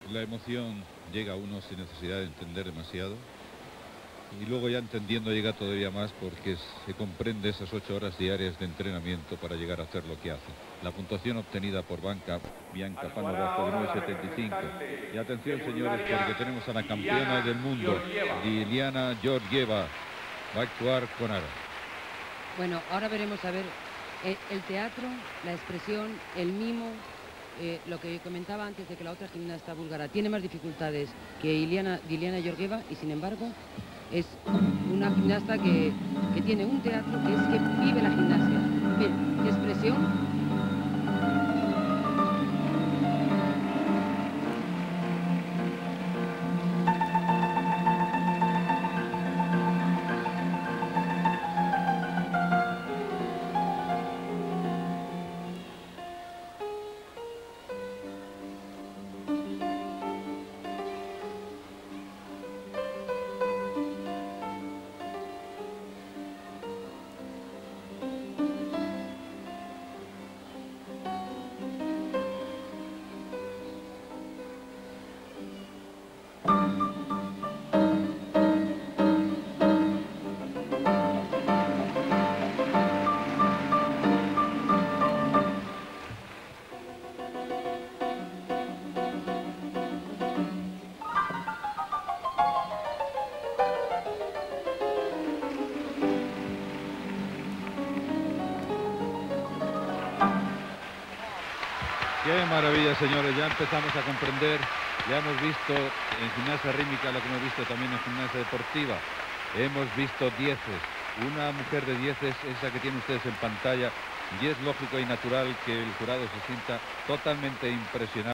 La emoción llega a uno sin necesidad de entender demasiado. Y luego ya entendiendo llega todavía más porque se comprende esas 8 horas diarias de entrenamiento para llegar a hacer lo que hace. La puntuación obtenida por Bianca Panova fue de 9,75. Y atención, señores, porque tenemos a la campeona del mundo, Liliana Georgieva. Va a actuar con Ara. Bueno, ahora veremos a ver el teatro, la expresión, el mimo, lo que comentaba antes de que la otra gimnasta búlgara tiene más dificultades que Liliana Georgieva y sin embargo es una gimnasta que tiene un teatro que es que vive la gimnasia. Bien, expresión. Qué maravilla, señores, ya empezamos a comprender, ya hemos visto en gimnasia rítmica lo que hemos visto también en gimnasia deportiva, hemos visto dieces, una mujer de dieces, esa que tienen ustedes en pantalla, y es lógico y natural que el jurado se sienta totalmente impresionado.